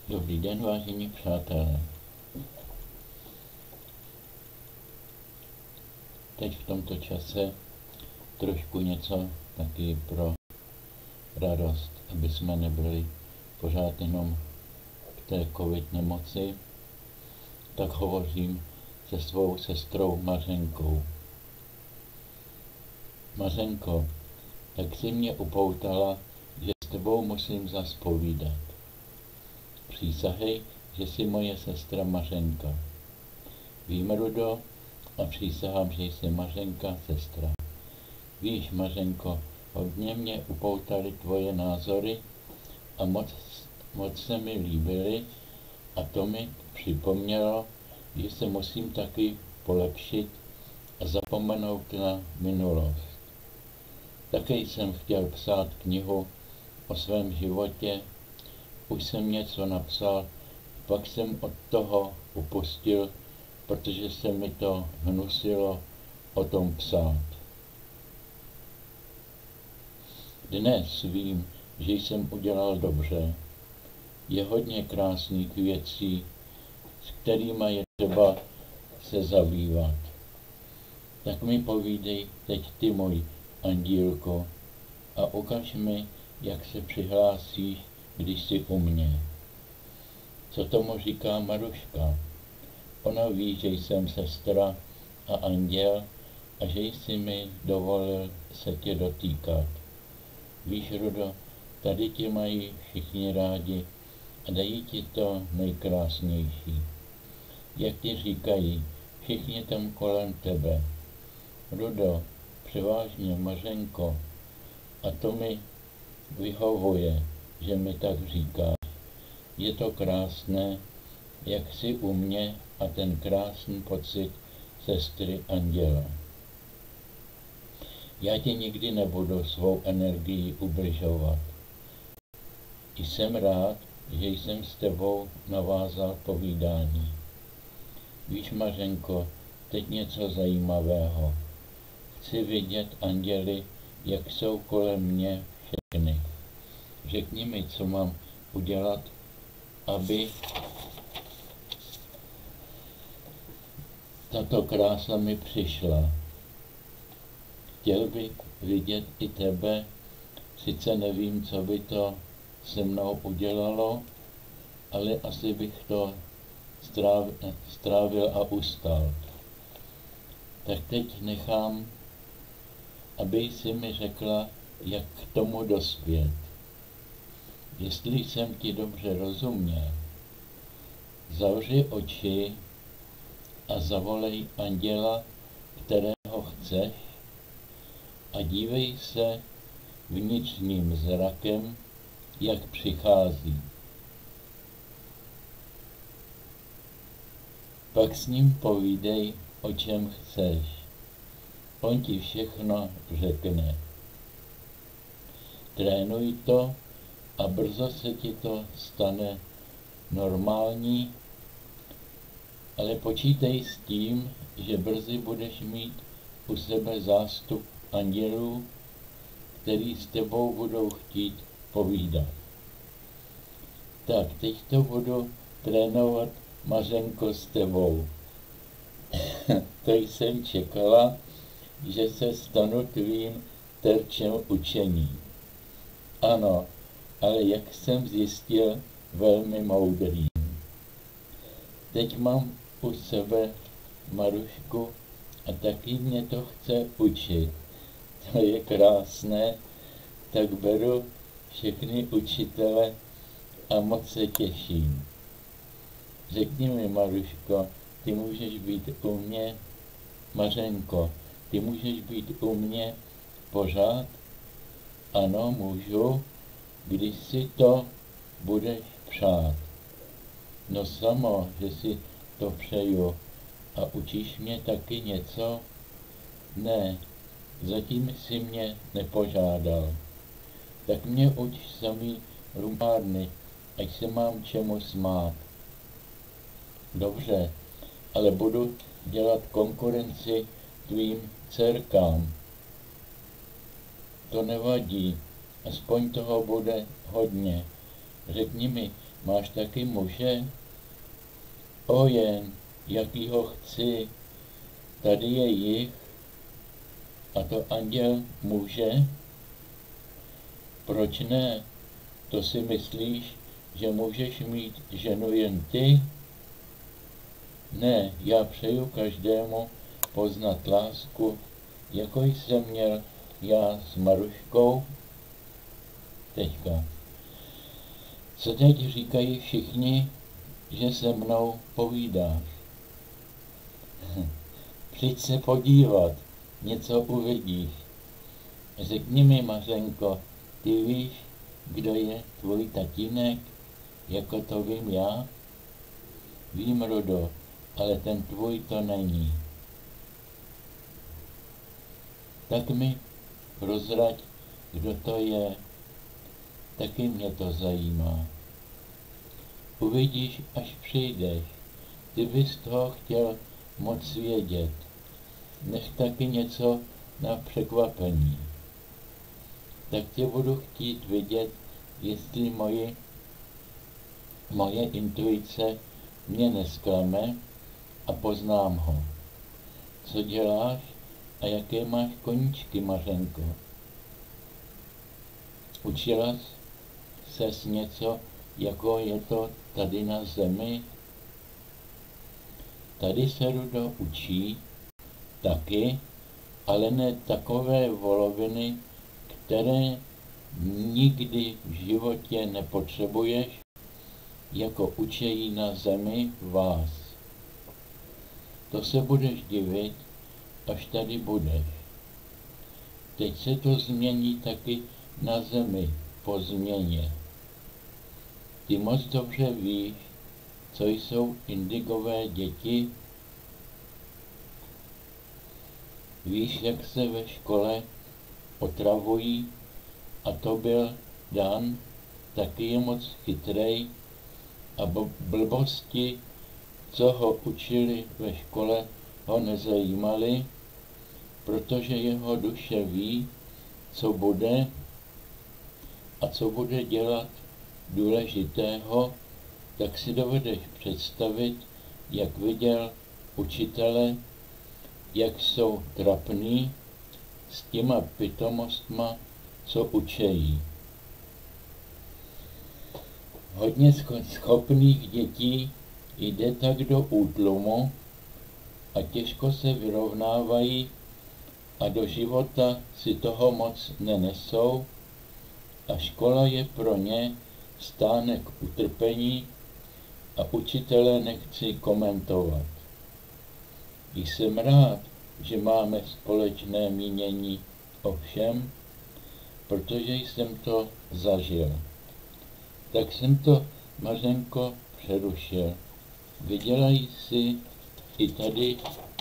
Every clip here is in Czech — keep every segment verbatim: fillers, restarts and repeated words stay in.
Dobrý den, vážení přátelé. Teď v tomto čase trošku něco taky pro radost, aby jsme nebyli pořád jenom v té covid nemoci, tak hovořím se svou sestrou Mařenkou. Mařenko, tak si mě upoutala, že s tebou musím zas povídat. Přísahej, že jsi moje sestra Mařenka. Vím, Rudo, a přísahám, že jsi Mařenka sestra. Víš, Mařenko, hodně mě upoutaly tvoje názory a moc, moc se mi líbily a to mi připomnělo, že se musím taky polepšit a zapomenout na minulost. Také jsem chtěl psát knihu o svém životě, už jsem něco napsal, pak jsem od toho upustil, protože se mi to hnusilo o tom psát. Dnes vím, že jsem udělal dobře. Je hodně krásných věcí, s kterými je třeba se zabývat. Tak mi povídej teď ty, můj andílko, a ukaž mi, jak se přihlásíš, když jsi u mě. Co tomu říká Maruška? Ona ví, že jsem sestra a anděl a že jsi mi dovolil se tě dotýkat. Víš, Rudo, tady tě mají všichni rádi a dají ti to nejkrásnější. Jak ti říkají, všichni tam kolem tebe. Rudo, převážně Mařenko, a to mi vyhovuje, že mi tak říkáš. Je to krásné, jak jsi u mě a ten krásný pocit sestry anděla. Já tě nikdy nebudu svou energií ubližovat. Jsem rád, že jsem s tebou navázal povídání. Víš, Mařenko, teď něco zajímavého. Chci vidět anděly, jak jsou kolem mě všechny. Řekni mi, co mám udělat, aby tato krása mi přišla. Chtěl bych vidět i tebe, sice nevím, co by to se mnou udělalo, ale asi bych to strávil, strávil a ustal. Tak teď nechám, aby si mi řekla, jak k tomu dospět. Jestli jsem ti dobře rozuměl, zavři oči a zavolej anděla, kterého chceš, a dívej se vnitřním zrakem, jak přichází. Pak s ním povídej, o čem chceš. On ti všechno řekne. Trénuj to a brzo se ti to stane normální, ale počítej s tím, že brzy budeš mít u sebe zástup andělů, který s tebou budou chtít povídat. Tak, teď to budu trénovat, Mařenko, s tebou. To jsem čekala, že se stanu tvým terčem učení. Ano, ale jak jsem zjistil, velmi moudrý. Teď mám u sebe Marušku a taky mě to chce učit. To je krásné, tak beru všechny učitele a moc se těším. Řekni mi, Maruško, ty můžeš být u mě, Mařenko, ty můžeš být u mě pořád? Ano, můžu, když si to budeš přát. No samo, že si to přeju. A učíš mě taky něco? Ne, zatím si mě nepožádal. Tak mě uč samý rumárny, ať se mám čemu smát. Dobře, ale budu dělat konkurenci tvým dcerkám. To nevadí, aspoň toho bude hodně. Řekni mi, máš taky muže? O jen, jakýho chci, tady je jich, a to anděl muže? Proč ne? To si myslíš, že můžeš mít ženu jen ty? Ne, já přeju každému poznat lásku, jako jsem měl já s Maruškou. Teďka. Co teď říkají všichni, že se mnou povídáš? Přijď se podívat, něco uvidíš. Řekni mi, Mařenko, ty víš, kdo je tvůj tatínek, jako to vím já? Vím, Rudo, ale ten tvůj to není. Tak mi prozrať, kdo to je, taky mě to zajímá. Uvidíš, až přijdeš, ty bys toho chtěl moc vědět. Nech taky něco na překvapení. Tak tě budu chtít vidět, jestli moje, moje intuice mě nesklame a poznám ho. Co děláš a jaké máš koníčky, Mařenko? Učila ses něco, jako je to tady na zemi? Tady se, Rudo, učí taky, ale ne takové voloviny, které nikdy v životě nepotřebuješ, jako učejí na zemi vás. To se budeš divit, až tady budeš. Teď se to změní taky na zemi po změně. Ty moc dobře víš, co jsou indigové děti. Víš, jak se ve škole otravují, a to byl Dan, taky je moc chytrej, a blbosti, co ho učili ve škole, ho nezajímaly, protože jeho duše ví, co bude a co bude dělat důležitého, tak si dovedeš představit, jak viděl učitele, jak jsou trapný s těma pitomostma, co učejí. Hodně schopných dětí jde tak do útlumu a těžko se vyrovnávají a do života si toho moc nenesou a škola je pro ně stánek utrpení a učitele nechci komentovat. Jsem rád, že máme společné mínění o všem, protože jsem to zažil. Tak jsem to, Mařenko, přerušil. Vydělají si i tady,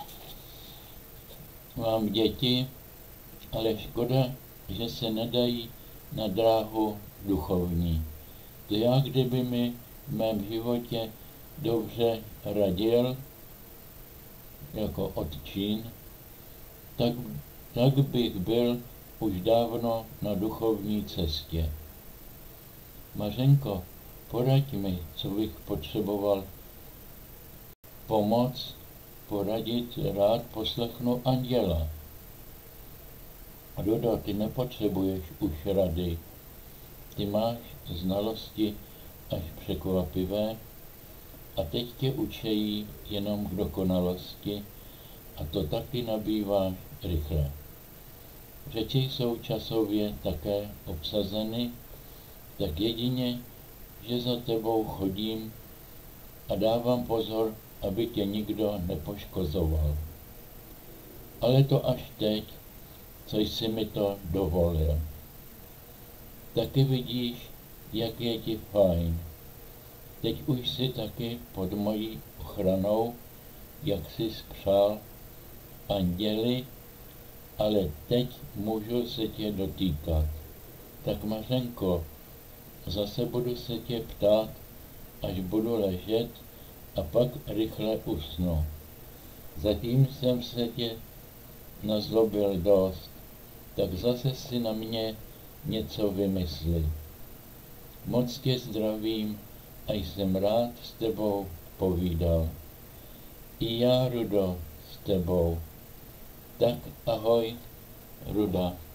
mám děti, ale škoda, že se nedají na dráhu duchovní. To já, kdyby mi v mém životě dobře radil, jako otčín, tak, tak bych byl už dávno na duchovní cestě. Mařenko, poraď mi, co bych potřeboval pomoc, poradit, rád poslechnu anděla. Rudo, ty nepotřebuješ už rady, ty máš znalosti až překvapivé a teď tě učejí jenom k dokonalosti a to taky nabýváš rychle. Řeči jsou časově také obsazeny, tak jedině, že za tebou chodím a dávám pozor, aby tě nikdo nepoškozoval. Ale to až teď, co jsi mi to dovolil. Taky vidíš, jak je ti fajn. Teď už jsi taky pod mojí ochranou, jak jsi spřál anděli, ale teď můžu se tě dotýkat. Tak Mařenko, zase budu se tě ptát, až budu ležet a pak rychle usnu. Zatím jsem se tě nazlobil dost, tak zase si na mě něco vymysli. Moc tě zdravím a jsem rád s tebou povídal. I já, Rudo, s tebou. Tak ahoj, Ruda.